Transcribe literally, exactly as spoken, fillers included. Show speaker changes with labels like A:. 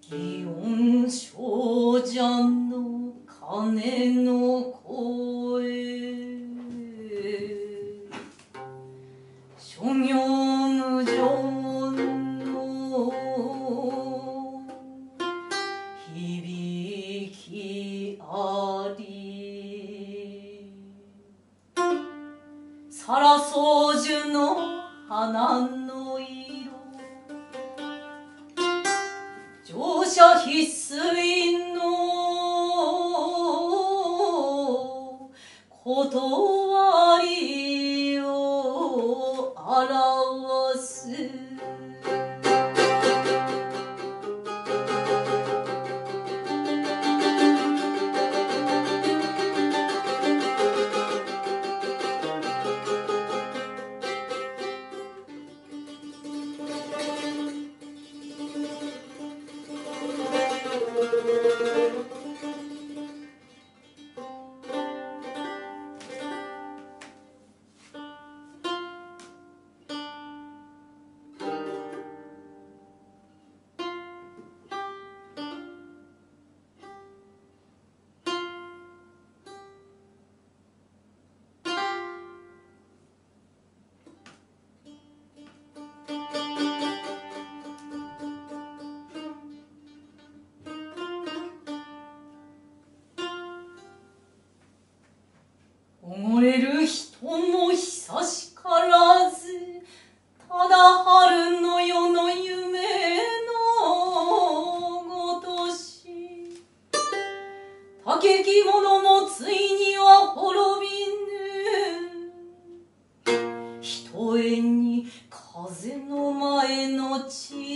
A: 祇園精舎の鐘の声、諸行無常の響きあり、さらそうじゅの花の色、乗車必須の断りを表す。溺れる人も久しからず、ただ春の夜の夢のごとし、竹着物もついには滅びぬ。ひとえに風の前の地